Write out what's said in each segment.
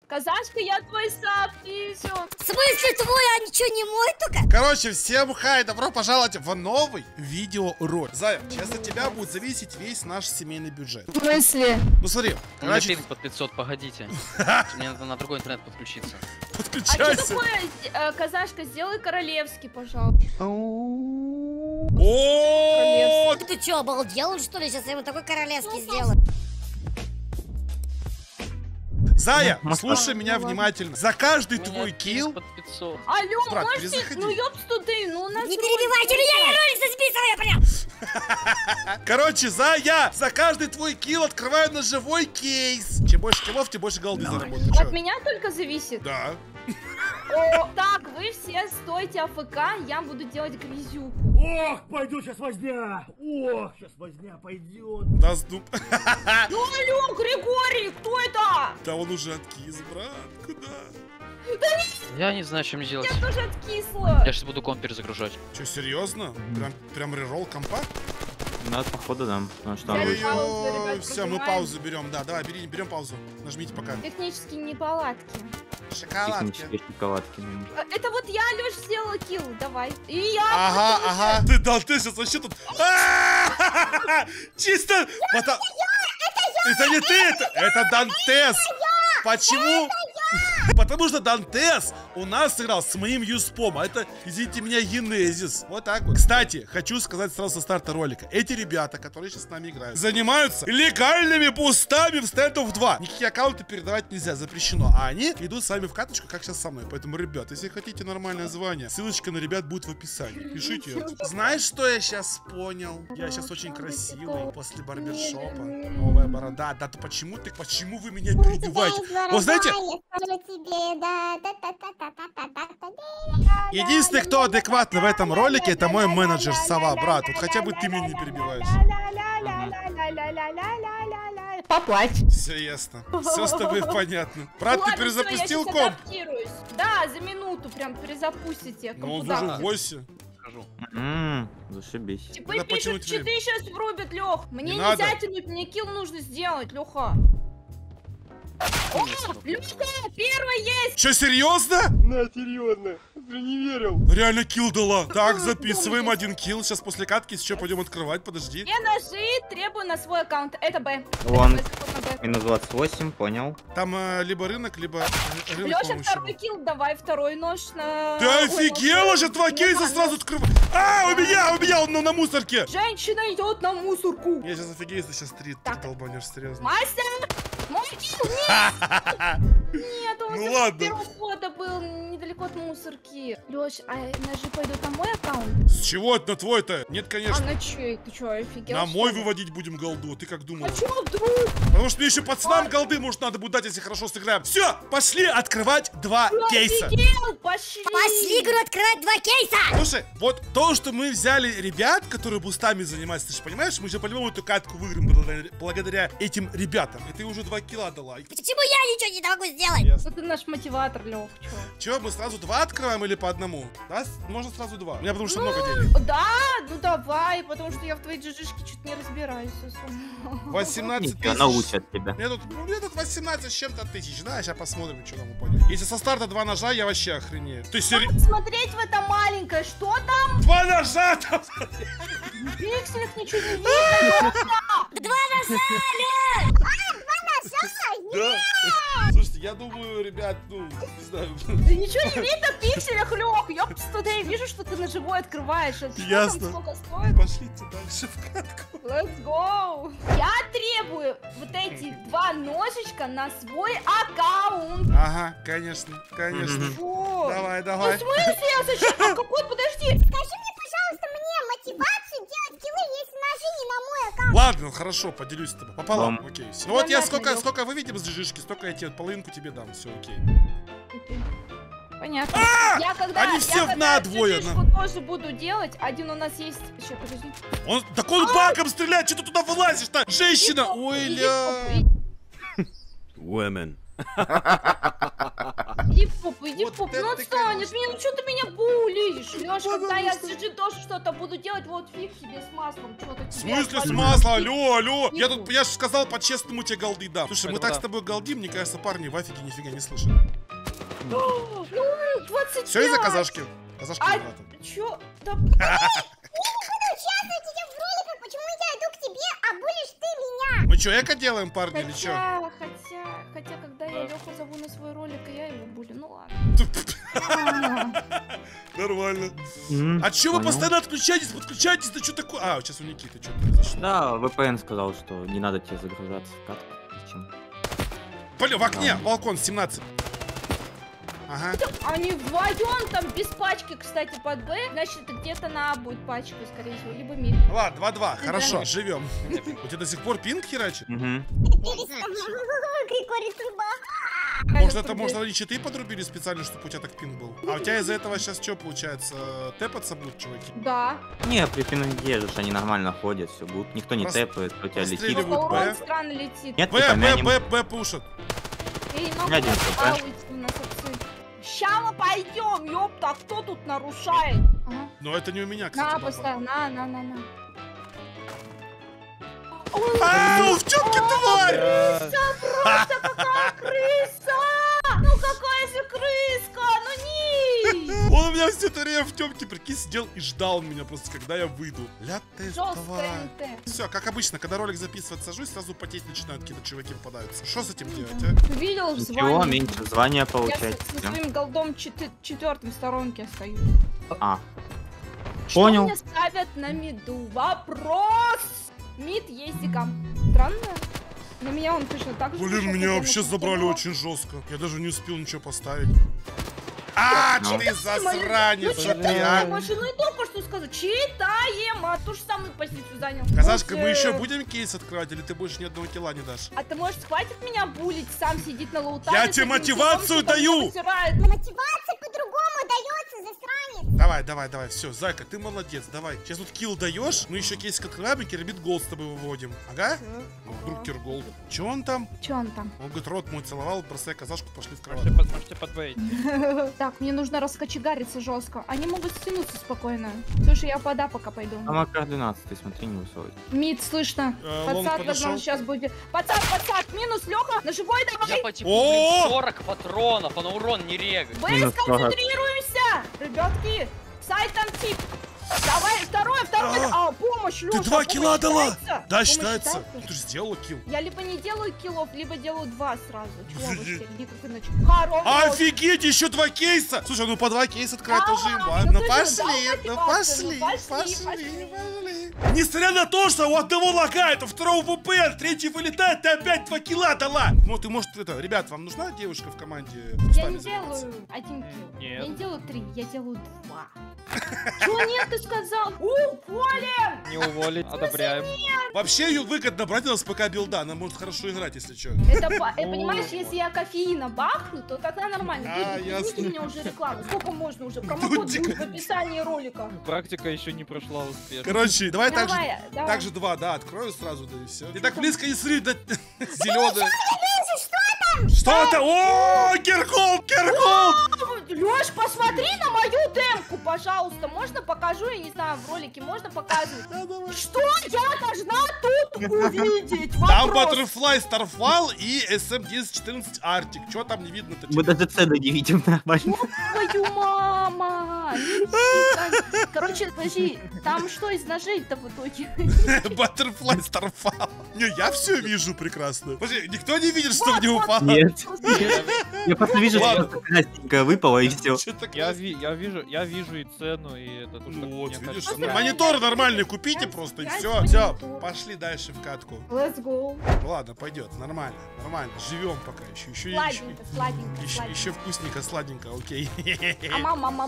Казашка, я твой сап вижу. В смысле твой, а ничего не мой только? Короче, всем хай, добро пожаловать в новый видеоролик. Зая, сейчас от тебя будет зависеть весь наш семейный бюджет. В смысле? Ну смотри, У меня пинг под 500, погодите. Мне надо на другой интернет подключиться. А что подключайся. такое, Казашка, сделай королевский, пожалуйста. О, Ты чё, обалдел, что ли? Сейчас я ему такой королевский сделаю. Зая, слушай меня внимательно. За каждый твой килл... под 500. Алло, Брат, можете, перезаходи. ну ёб студей, ну у нас... Не перебивайте меня, я ролик записываю прям. Короче, Зая, за каждый твой килл открываю ножевой кейс. Чем больше киллов, тем больше голды заработаю. От меня только зависит. Да. О, так, вы все стойте АФК, я буду делать грязюку. Ох, пойдет сейчас возня! Ох, сейчас возня пойдет. Да, сдум. Ну алло, Григорий, кто это? Да он уже откис, брат. Куда? Я не знаю, что мне делать. Я тоже откисла. Я сейчас буду комп перезагружать. Че, серьезно? Прям реролл компа? Надо, походу, да. Ну что, Я вы- не паузу, ребят, Все, мы прожимаем. паузу берем. Да, давай, берем паузу. Нажмите пока. Технические неполадки. Шоколадки. технические шоколадки. Это вот я, Лёш, сделала килл, давай. И я... Ага, ага. Ты, да, ты сейчас вообще тут... Чисто... Это не ты, это Дантес. Почему? Потому что Дантес у нас сыграл с моим юспом. А это, извините меня, Генезис. Вот так вот. Кстати, хочу сказать сразу со старта ролика. Эти ребята, которые сейчас с нами играют, занимаются легальными бустами в Stand of 2. Никакие аккаунты передавать нельзя, запрещено. А они идут с вами в каточку, как сейчас со мной. Поэтому, ребят, если хотите нормальное звание, ссылочка на ребят будет в описании. Пишите. Знаешь, что я сейчас понял? Я сейчас очень красивый после барбершопа. Новая борода. Да, то почему вы меня перебиваете? Вот знаете, единственный, кто адекватно в этом ролике, это мой менеджер Сова, брат. Вот хотя бы ты меня не перебиваешь. Поплачь. Все ясно. Все с тобой понятно. Брат, ты перезапустил комп? Да, за минуту прям перезапустите. Ну он уже в войсе. Скажу. Зашибись. Типы Надо пишут, потянуть время. читы сейчас врубят, Лех. Мне Не нельзя надо. тянуть, мне килл нужно сделать, Леха. О, Леха, первый есть! Че, серьезно? На, серьезно, уже не верил. Реально килл дала. Так, записываем один килл. Сейчас после катки еще пойдем открывать, подожди. Все ножи требую на свой аккаунт. Это Б. Вон. Это Б, это Б. Минус 28, понял. Там либо рынок, либо рынок, Леша, по-моему, второй еще. килл, давай второй нож на... Ты Ой, офигела же, два кейса сразу открывай. А, у меня, он на мусорке. Женщина идет на мусорку. Я сейчас офигею, если сейчас три Так. долбанешь, серьезно. Мастер! Мой килл! Нет! Нет, он Ну же ладно. с первого хода был недалеко от мусорки. Леш, а ножи пойдут на мой аккаунт? С чего это на твой-то? Нет, А конечно. на чей? Ты что, офигел? На что мой ли? выводить будем голду. Ты как думала? А чё вдруг? Потому что мне еще пацанам голды, может, надо будет дать, если хорошо сыграем. Все, пошли открывать два кейса. Офигел, пошли! Пошли, говорю, открывать два кейса. Слушай, вот то, что мы взяли ребят, которые бустами занимаются, ты же понимаешь, мы же по-любому эту катку выиграем благодаря этим ребятам. И ты уже 2 килла дала. Почему я ничего не могу сделать? Ясно. Вот ты наш мотиватор, Лех, чё? Че, мы сразу 2 открываем или по одному? Да, можно сразу 2. У меня потому что много денег. Да, ну давай, потому что я в твоей джижишке чуть не разбираюсь. 18 Ничего, тысяч. научат тебя. Мне тут 18 с чем-то тысяч, да? Сейчас посмотрим, что нам упадет. Если со старта 2 ножа, я вообще охренею. Ты серьезно? Смотреть в это маленькое, что там? 2 ножа там! В пикселях ничего не видно. Два ножа, Да. Слушайте, я думаю, ребят, ну, не знаю. Да ничего не видно в пикселях, Лех. Ёпс, туда я вижу, что ты на живой открываешь. А что Ясно. там, сколько стоит? Пошлите дальше в катку. Let's go! Я требую вот эти 2 ножичка на свой аккаунт. Ага, конечно, конечно. Фу. Давай, Ну, в давай. смысле? А зачем? А какой? Подожди. Скажи мне, пожалуйста, мне мотивацию делать киллы, если ножи не на мой аккаунт. Ладно, хорошо, поделюсь с тобой. Пополам, окей. Ну вот я Понятно, Лёх. сколько выведем с джижишки, столько я тебе половинку тебе дам. Все, окей. Понятно. Я когда, Они все на двое, джижишку тоже буду делать. Один у нас есть. Еще, подожди. Так он баком стреляет, что ты туда вылазишь-то? Женщина! Ой, ля. Women. Иди в попу, иди Вот в попу. это Ну ты, отстань от конечно. меня, ну что ты меня булишь? Лёш, когда я Пожалуйста. сижу тоже что-то буду делать, вот фиг тебе с маслом, что-то В тебе смысле с отвалю. масла? Алло. Я Иду. тут, я же сказал, по-честному тебе голды дам. Слушай, мы Это так да. с тобой голдим, мне кажется, парни в афиге нифига не слышат. Ну, 25. Все из-за казашки. Казашки А, брата. чё? Да, Участвую тебе в роликах, почему я иду к тебе, а булишь ты меня? Мы что, эко делаем, парни, или что? хотя, когда я Лёху зову на свой ролик, и я его булю, ну ладно. Нормально. М, А чё вы понял. постоянно отключаетесь, подключаетесь, да что такое? А, сейчас у Никиты что произошло. Да, VPN сказал, что не надо тебе загружаться в катку. Зачем? Блин, в окне, балкон 17. Ага. Они вдвоем там без пачки, кстати, под Б, значит, где-то на А будет пачка, скорее всего, либо мид. Ладно, 2-2, хорошо, живем. У тебя до сих пор пинг херачит? Угу. Григорий Труба. Может, они читы подрубили специально, чтобы у тебя так пинг был? А у тебя из-за этого сейчас что получается? Тэпаться будут, чуваки? Да. Не, при пинге же они нормально ходят, все будет. Никто не Просто тэпает, у тебя летит. простреливают. Просто урон Б. странно летит. Нет, Б, ты Б, помянем. Б пушат. Эй, ну, Один КП. у нас отцы. Ща мы пойдем, ёпта, кто тут нарушает? Ага. Но это не у меня, кстати. На, папа. поставь, на. Ау, в чёмке тварь! Просто какая крыса! Ну какая же крыска! Ну не! Он у меня все это время в темке, прикинь, сидел и ждал меня просто, когда я выйду. Ля ты Жесткая тварь. НТ. Все, как обычно, когда ролик записывать сажусь, сразу потеть начинают, какие-то чуваки попадаются. Что с этим делать, а? Ты видел Ничего, звание? меньше звания Я получать. со своим голдом четвертым в сторонке стою. А, Что Понял. мне ставят на миду? Вопрос! Мид есть дикам. Странно. На меня он точно так же. Блин, пошел, меня как я вообще на забрали него. очень жестко. Я даже не успел ничего поставить. А, Ну. ты засранец, Ну что ты, читаем, а? а ну и только что сказать. Читаем, а ту же самую позицию занял. Казашка, мы Вот, еще будем кейс открывать, или ты больше ни одного килла не дашь? А ты, может, хватит меня булить, сам сидит на лоутабе. Я с тебе этим мотивацию типом, что-то даю! меня вытирает. Мотивация по-другому дается, засранец. Давай, все, Зайка, ты молодец, давай. Сейчас тут килл даешь, мы еще кейсик открываем и керамид голд с тобой выводим. Ага? Ну, вдруг кирголд. Че он там? Че он там? Он говорит, рот мой целовал, бросай казашку, пошли в кровать. Можете подвоить. Так, мне нужно раскочегариться жестко. Они могут стянуться спокойно. Слушай, я пода пока пойду. там АК-12, ты смотри, не высовывай. Мид, слышно. Лонг Подсад, подошел. возможно, сейчас будет. Подсад, минус, Лёха, на живой давай. Я по типу, О! блин, 40 патронов, а на урон не регает. Вы Минус 40. сконцентрируемся! Ребятки, сайт там тип. Давай, второй. А, помощь, Лёша. Ты 2 килла дала! Да, Помощь считается. Ты же сделала килл. Я либо не делаю киллов, либо делаю 2 сразу. Чего вы Офигеть. все, никак иначе. Хорош. Офигеть, еще 2 кейса! Слушай, ну по 2 кейса открывать Да, тоже имба. ну Ну ты же пошли, дал ну мотивацию, пошли, ну пошли. Несмотря на то, что у одного лагает, у второго ВП, третий вылетает, ты опять 2 килла дала! Ну ты, может, это, ребят, вам нужна девушка в команде? Я не Устами заниматься? делаю 1 килл. Нет. Я не делаю 3, я делаю 2. Чего нет, ты сказал? Уволим! Не уволить, одобряем. Вообще ее выгодно брать у нас ПК билда, она может хорошо играть, если что. Это, понимаешь, если я кофеина бахну, то тогда нормально. А, Дудик, ясно. извините меня уже рекламу. Сколько можно уже? Промокод Дудик. будет в описании ролика. Практика еще не прошла успешно. Короче, давай так же. Давай. Так же 2, да, открою сразу, да и все. Ты так близко не смотри, да зеленая. Что это? О, Кирголд! Лёш, посмотри на мою демку, пожалуйста. Можно покажу? Я не знаю, в ролике можно показывать? Что я должна тут увидеть? Там Вопрос. Butterfly Starfall и SM1014 Arctic. Чё там не видно-то? Мы даже цены не видим нормально. Твою мама! Короче, подожди, там что из ножей-то в итоге? Butterfly Starfall. Не, я все вижу прекрасно. Подожди, никто не видит, что мне упало? Нет. Я просто вижу, Ладно. что красненькое выпало и все. Чё так Я вижу и цену, и это тоже так, вот, мне видишь, кажется, ну, да. монитор нормальный купите Пять- просто и пять все, все, монитор. пошли дальше в катку. Let's go. Ладно, пойдет, нормально, живем пока еще, Сладенько, сладенько, еще сладенько. вкусненько, сладенько, окей. А мам.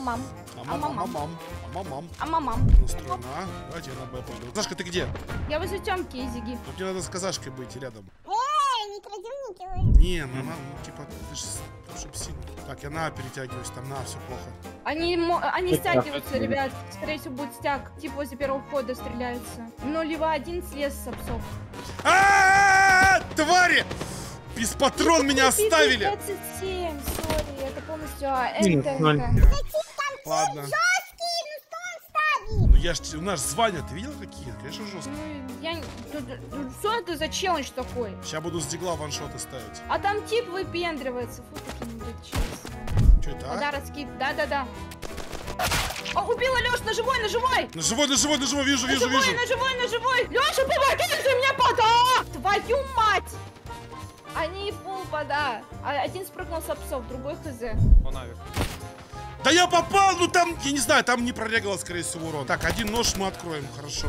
А мамам. Настроена, а? Давайте я на Б пойду. Сашка, ты где? Я возле Тёмки и Зиги. Вот мне надо с казашкой быть рядом. Не крадем, не делаем. Не, мама, ну типа, ты ж, чтоб сильно. Так, я на А перетягиваюсь, там на А все плохо. Они Это стягиваются, охуенно. ребят. Скорее всего, будет стяг. Типа возле первого входа стреляются. Ну, либо один слез с обсов. Твари! Без патрон меня оставили. 27, сори, это полностью Минус ноль. энтерка. Ладно. Жесткий, ну что он ставит? Ну я ж, у нас звания, ты видел какие? Конечно, жестко. Ну, я... Что это за челлендж такой? Сейчас буду с дигла ваншоты ставить. А там тип выпендривается. Фу, какие-нибудь чиз. Что это, а? Подарок скид, да-да-да. О, убила Лёш, на живой, на живой! На живой, вижу. На живой! Лёша, помоги, ты мне пода! Твою мать! Они фул пода. Один спрыгнул с псов, другой хз. Да я попал, ну там, я не знаю, там не прорегало, скорее всего, урон. Так, один нож мы откроем, хорошо.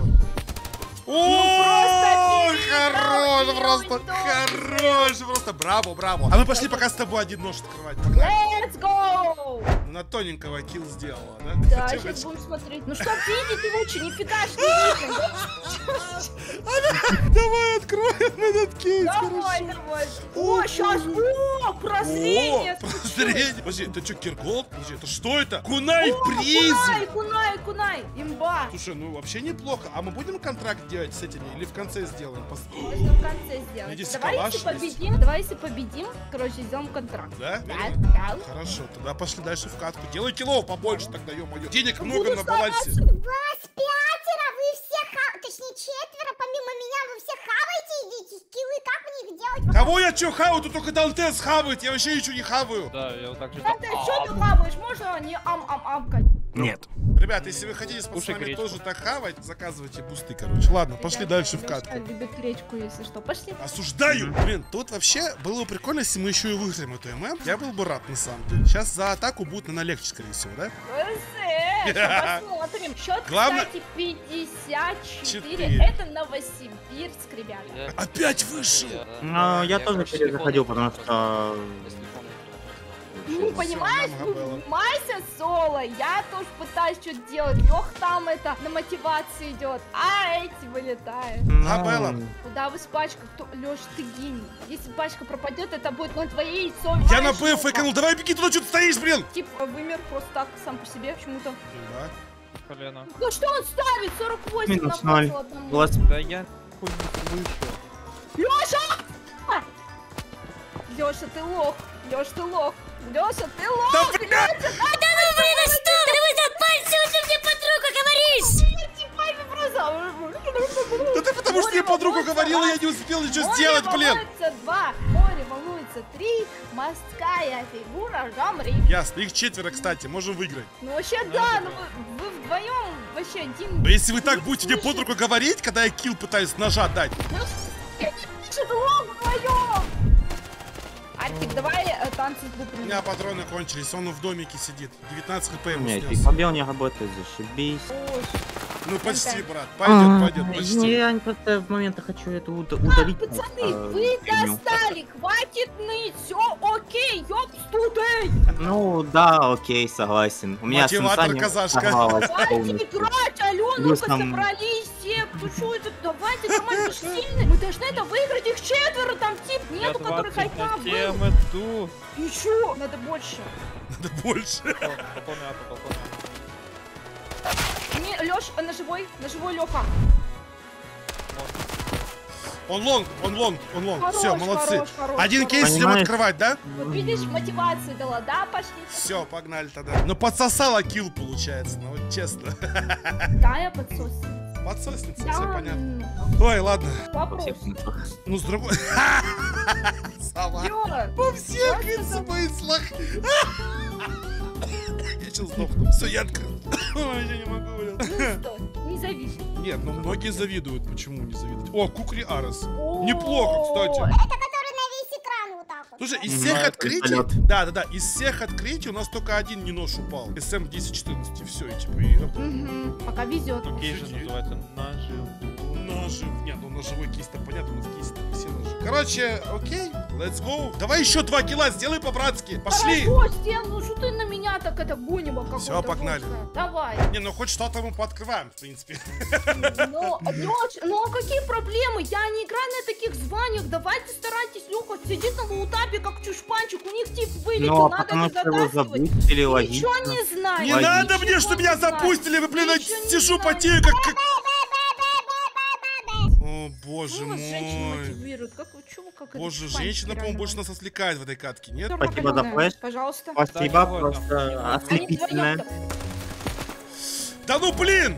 О, хорош, просто, браво. А мы пошли пока с тобой один нож открывать. Погнали. Let's go! На тоненького килл сделала, да? Да, Хотя сейчас бы- будем смотреть. Ну что, видите лучше, нифига ж не видно. Давай откроем этот кейс, Давай. О, сейчас, прозрение. Прозрение. Подожди, это что, Киркол? Подожди, это что это? Кунай призм! Кунай, имба. Слушай, ну вообще неплохо. А мы будем контракт делать с этими или в конце сделаем? Можно в конце сделать. Видите, Давай, калаш если победим, короче, сделаем контракт. Да? Да. Хорошо, тогда пошли дальше в катку. Делай кило побольше тогда, ё-моё. Денег много Буду на балансе. Вас пятеро, вы все точнее четверо, помимо меня, вы все хаваете, идите скиллы, как мне их делать? Кого я чё хаваю? Тут только Дантес хавает, я вообще ничего не хаваю. Да, я вот так же... Да ты что ты хаваешь? Можно не ам-ам-амкать? Нет. Ребята, если вы хотите с Кушай пацанами гречку. тоже так хавать, заказывайте бусты, короче. Ладно, пошли дальше в катку. Любит гречку, если что. Пошли. Осуждаю! Блин, тут вообще было бы прикольно, если мы еще и выиграем эту ММ. Я был бы рад, на самом деле. Сейчас за атаку будет, наверное, легче, скорее всего, да? Посмотрим. Счет, Главное- кстати, 54. Четыре. Это Новосибирск, ребята. Опять вышел! Ну, я тоже перезаходил, потому что... Ну, понимаешь, нам Габелла. внимайся, Соло. Я тоже пытаюсь что-то делать. Лех там это на мотивации идет. А эти вылетают. Габелла. Куда вы с пачкой? Леш, ты гений. Если пачка пропадет, это будет на твоей яйцо. Я на Б фейканул, давай беги туда, что ты стоишь, блин! Тип вымер просто так сам по себе почему-то. Да. Колено. Ну что он ставит? 48 Минус набросил 0. одному. Глаз. Да я хуй не слышу. Леша! Леша, ты лох. Леша, ты лох. Леша, ты лох. Да, блядь! Да ты потому что мне подругу говорила, я не успел ничего сделать, блин! Море волнуется 3, морская фигура Жамри. Ясно, их четверо, кстати, можем выиграть. Ну вообще да, ну вы вдвоем вообще один. Но если вы так будете мне под руку говорить, когда я килл пытаюсь с ножа дать. Что-то лох вдвоем. Артик, давай танцы с У буквами. меня патроны кончились, он в домике сидит. 19 хп ему Нет, снес. побел не работает, зашибись. Ну почти, брат. Пойдет, почти. Я просто в момент хочу это удалить. Пацаны, вы достали, хватит ныть, все окей, ёб студей. Ну да, окей, согласен. У меня Мотиватор сенса не казашка. сорвалось Хватит полностью. играть, Алена, Плюс ну-ка там- собрались все, кто что это, давайте, нормально, сильные. Мы должны это выиграть, их четверо, там тип нету, который хотя бы. иду. Еще, надо больше. Надо больше. Не, Леш, на живой Леха. Он лонг. Хорош, Все, молодцы. хорош. Один кейс идем Понимаешь? открывать, да? Вот видишь, мотивацию дала, да, пошли. Все, погнали тогда. Ну подсосала килл, получается, ну вот честно. Да, я подсос. Подсосница, Да, все понятно. Ой, ладно. вопрос. Ну с другой... Сова. Ё, Во всех смыслах. Я сейчас сдохну. Все, я открыл. Ой, я не могу, блин. ну что, не зависит. Нет, ну многие завидуют. Почему не завидуют? О, Кукри Арес. Неплохо, кстати. Это который на весь экран вот так вот. Слушай, из Мгм. всех Это открытий... вертолет. Да, из всех открытий у нас только один не нож упал. SM1014, и все, и типа... И... Угу, пока везет. Кейс же называется нажив. Ножи. Нет, ну ножевой кейс-то понятно, но в кейсе-то все ножи. Короче, окей, let's go. Давай еще 2 килла, сделай по-братски. Пошли. Хорошо, Стен, ну что ты на меня так это гонимо какое-то? Всё, погнали. жёсткое? Давай. Не, ну хоть что-то мы пооткрываем, в принципе. Ну, Лёш, ну а какие проблемы? Я не играю на таких званиях. Давайте старайтесь, Лёха сидит на лутапе, как чушпанчик. У них тип вылетел, Ну, а надо потому это что его затаскивать. запустили, Ничего логично. не знаю. Не Логично. надо мне, чтобы меня не знаю. запустили, вы, блин, Ничего не сижу, знаю. потею, как... О, боже Ну, вас женщина мой. мотивирует. Как Боже, это женщина, по-моему, больше нас отвлекает в этой катке, нет? Спасибо за флеш. Пожалуйста. Спасибо, Да, просто ослепительное. Да ну блин!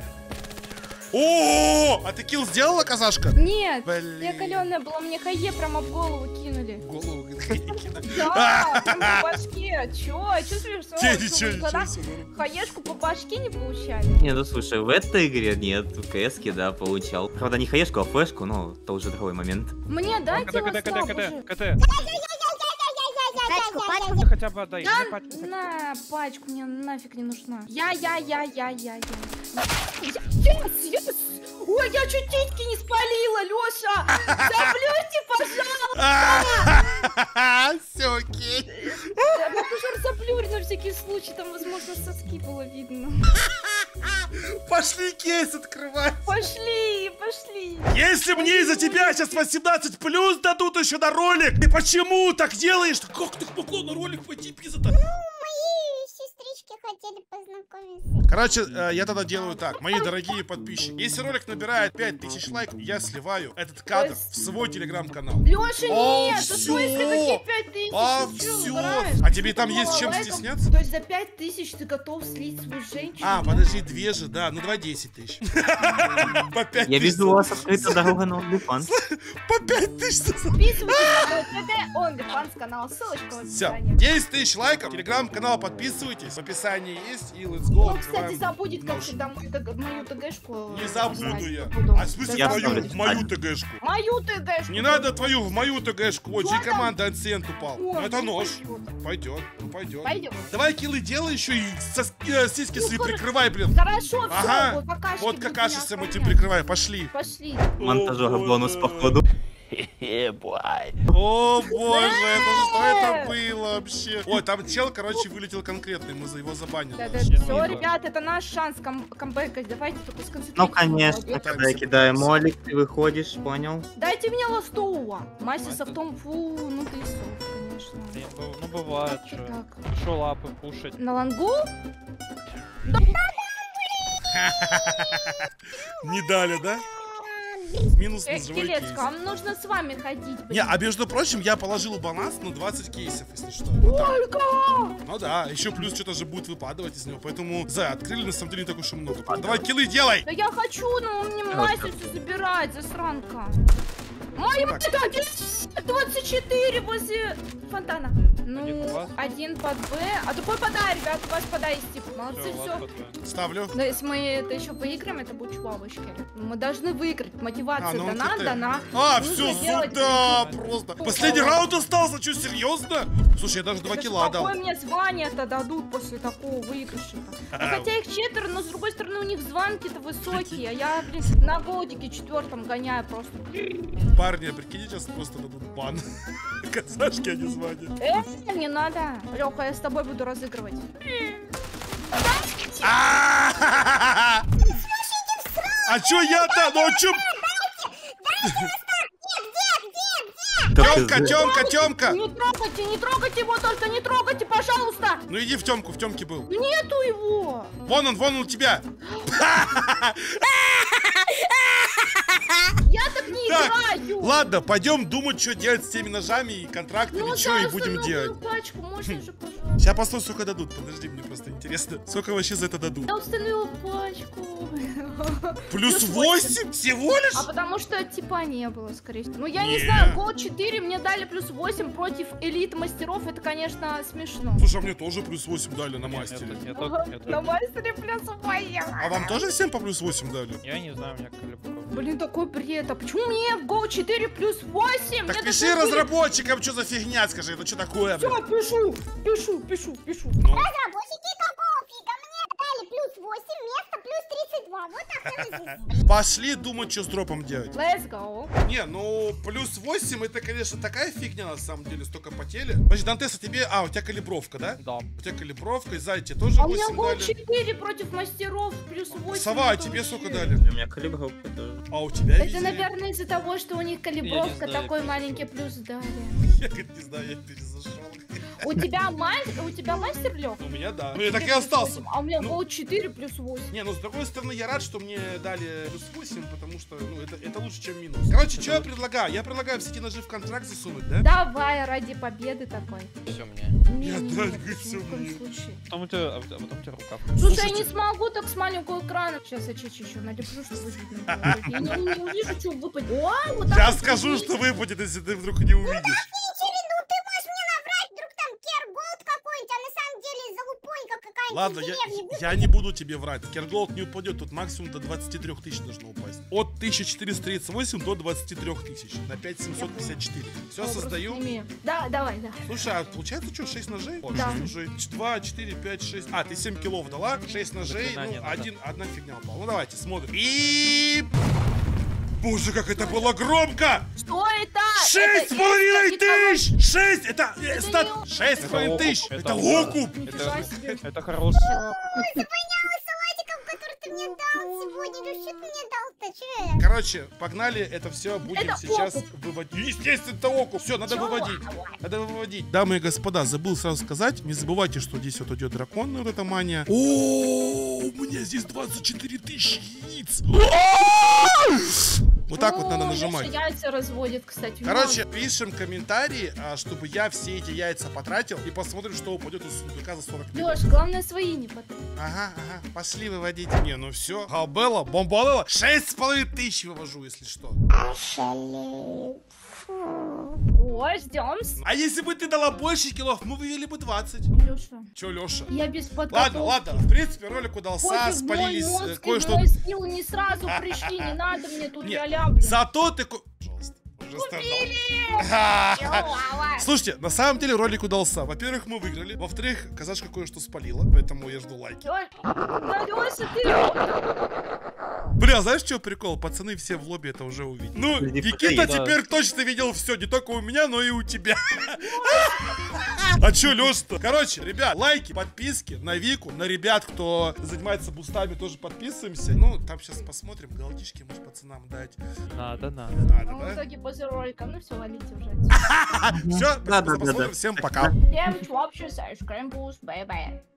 О, а ты килл сделала, казашка? Нет, Блин. я каленая была, мне хае прямо в голову кинули. Голову кинули. Да, прям по башке. Чё смешно? Ничего, Никогда ничего. хаешку по башке не получали? Не, ну слушай, в этой игре нет, в КС-ке, да, получал. Правда, не хаешку, а флешку, но это уже другой момент. Мне дайте КТ, вас КТ. Пачку. Ты хотя бы отдай. Да, мне пачку хотя бы. на пачку мне нафиг не нужна. Я. Ой, я чуть титьки не спалила, Лёша! Заблюрьте, пожалуйста! Все окей. Я тоже заблюрь на всякий случай, там, возможно, соски было видно. Пошли кейс открывать. Пошли. Если мне из-за тебя сейчас 18 плюс дадут еще на ролик, ты почему так делаешь? Как ты могла на ролик пойти пизда-то? Мои сестрички хотели познакомиться. Короче, я тогда делаю так, мои дорогие подписчики. Если ролик набирает 5000 лайков, я сливаю этот кадр в свой телеграм-канал. Лёша, О, нет, всё. в смысле какие 5000? А Ты чё, все. угораешь? А тебе там Ты есть чем лайков? стесняться? То есть за 5000 ты готов слить свою женщину? А, да? подожди, две же, да. Ну давай 10 тысяч. По 5 Я тысяч. вижу, у вас открыта дорога на OnlyFans. По 5 тысяч. Подписывайтесь на мой OnlyFans канал, ссылочка в Все, описании. 10 тысяч лайков, телеграм-канал подписывайтесь, в описании есть, и let's go. Ну, кстати, открываем забудет, как нож. всегда, мою ТГшку. Не забуду я. Буду. А в смысле Я твою, ставлю в мою спать. ТГшку? Мою ТГшку. Не надо твою, в мою ТГшку. Вот, Что чьи там? команда Ансент упал. О, Ну это не нож. пойдет. Пойдет. Пойдем. Давай киллы делай еще и сиськи свои прикрывай, блин. Хорошо, Ага. все, вот какашки Вот будут какашися мы меня тебе охранять. прикрываем. Пошли. Пошли. Монтажера О, бонус, боже. походу. О боже, это что это было вообще? Ой, там чел, короче, вылетел конкретный, мы за его забанили. Да, Честно, все, да. ребят, это наш шанс камбэкать. Давайте только Ну, сконцентрируемся. конечно, молодец. когда я кидаю молик, ты выходишь, понял? Дайте мне ластова. Мастер Мастер. софтом, фу, ну ты сов, конечно. Ну бывает, Вот что. так. Шо лапы кушать. На лангу? Не дали, да? Минус на живой кейс. Скелетка, вам нужно с вами ходить. блин. Не, а между прочим, я положил баланс на 20 кейсов, если что. Вот так. Сколько? Ну да, еще плюс что-то же будет выпадывать из него, поэтому, открыли на самом деле не так уж и много. Давай киллы делай! Да я хочу, но мне мастер все забирать, засранка. Моя Так. мать, 24 возле фонтана. Один у Ну, вас? один под Б, а другой под А, ребят, у вас под А есть тип. Молодцы, Всё, все. вот это. Ставлю. Но если мы это еще выиграем, это будет чувавочки. Мы должны выиграть. Мотивация ну он дана, КТ. дана. А, Нужно все, делать сюда, выигрыш. просто. Последний раунд остался, что, серьезно? Слушай, я даже 2 Да килла отдал. какое мне звание-то дадут после такого выигрыша-то? Ну, хотя их 4, но с другой стороны у них звонки-то высокие, а я, блин, на голдике 4 гоняю просто. Парни, а прикиньте, сейчас просто дадут бан. Казашки, а не звания. Не надо. Лёха, я с тобой буду разыгрывать. А чё я-то? Ну а чё? Тёмка, Тёмка! Не трогайте его, только не трогайте, пожалуйста! Ну иди в Тёмку, был. Нету его! Вон он у тебя. Я так не Так, играю! ладно, пойдем думать, что делать с теми ножами и контрактами, Ну, что и да, будем остальную делать. пачку можно же, пожалуйста. Сейчас посмотрим, сколько дадут. Подожди, мне просто интересно. Сколько вообще за это дадут? Я установила пачку. Плюс 8? Всего лишь? А потому что типа не было, скорее всего. Ну, я не Не. знаю, год 4 мне дали плюс 8 против элит мастеров. Это, конечно, смешно. Слушай, а мне тоже плюс 8 дали на Нет, мастере. нет, Ага, нет, на мастере плюс 8. А вам тоже всем по плюс 8 дали? Я не знаю, у меня калибров. Блин, такой бред. А почему мне в Go 4 плюс 8? Так пиши разработчикам, что за фигня, скажи, это что такое? Все, блин? пишу. Ну, Разработчики какого фига мне дали плюс 8, место плюс 32. Вот так и жизнь. пошли думать, что с дропом делать. Let's go. Не, ну, плюс 8 это, конечно, такая фигня, на самом деле, столько потели. Подожди, Дантес, а тебе... А, у тебя калибровка, да? Да. У тебя калибровка, и сзади тебе тоже А у меня 8 Go дали. 4 против мастеров плюс 8. Сова, а это тебе вообще- сколько дали? У меня калибровка тоже. А у тебя, Это, видели? наверное, из-за того, что у них калибровка знаю, такой я маленький плюс дали. Я, говорит, не знаю, я перезашел. У тебя мастер, Лёх? У меня да. Ну я так и остался. А у меня Ну. было 4 плюс 8. Не, ну с другой стороны, я рад, что мне дали плюс 8, потому что, ну, это лучше, чем минус. Короче, что я предлагаю? Я предлагаю все эти ножи в контракт засунуть, да? Давай, ради победы такой. Все мне. Я Не, так ни в всё коем мне. случае. Потом у тебя рука. Слушай, я не смогу так с маленького экрана. Сейчас я чуть-чуть еще налеплю, чтобы видно было. Я не увижу, что выпадет. О, вот так Я вот скажу, видно. что выпадет, если ты вдруг не увидишь. Ну ты можешь мне наврать, вдруг там Керголд какой-нибудь, а на самом деле залупонька какая-нибудь Ладно, из деревни. я не буду тебе врать. Керголд не упадет, тут максимум до 23 тысяч должно упасть. От 1438 до 23 тысяч. На 5754. Все, Я создаю. просто не умею. Да, давай, да. Слушай, а получается что, 6 ножей? О, Да. 6 ножей. 2, 4, 5, 6. А, ты 7 килов дала, 6 ножей, До свидания, ну, одна фигня упала. Ну, давайте, смотрим. И... Боже, как это было громко! Что это? 6,5 тысяч! 6! Это... не 6,5 тысяч! окуп, Это это окуп! Нифига себе. Это хорошо. Ой, запоняла салатиком, который ты мне дал сегодня. Ну что ты мне дал-то, че? Короче, погнали, это все будем Это сейчас окуп. выводить. Естественно, это окуп. Все, надо Чё? выводить. Надо выводить. Дамы и господа, забыл сразу сказать, не забывайте, что здесь вот идет дракон, вот эта мания. О, у меня здесь 24 тысячи яиц. Вот так вот надо О, нажимать. Лёша яйца разводит, кстати. Короче, пишем комментарии, чтобы я все эти яйца потратил, и посмотрим, что упадет из сундука за 40 минут. Лёш, главное свои не потратить. Ага, пошли выводить. Не, ну все. Галбелла, бомбалела. 6,5 тысяч вывожу, если что. О, ждем. А если бы ты дала больше килов, мы вывели бы 20. Лёша, Че, Леша? я без подготовки. Ладно, в принципе, ролик удался, Пофиг, мой спалились мозг и кое-что. мой скилл не сразу пришли, не надо мне тут Нет, ля-ля, блин. Зато ты... Пожалуйста. Уже страдал. Слушайте, на самом деле ролик удался. Во-первых, мы выиграли. Во-вторых, казашка кое-что спалила, поэтому я жду лайки. Да, Лёша, ты... Бля, знаешь, что прикол? Пацаны все в лобби это уже увидели. Ну, Не Никита повторить, да. теперь точно видел все, не только у меня, но и у тебя. А чё, Лёш-то? Короче, ребят, лайки, подписки на Вику, на ребят, кто занимается бустами, тоже подписываемся. Ну, там сейчас посмотрим, голдишки, может, пацанам дать. Надо. Надо, В итоге после ролика, ну все, ловите уже. Все, Да. посмотрим, всем пока. Всем чвапчу, сайшкрэмбус, бай-бай.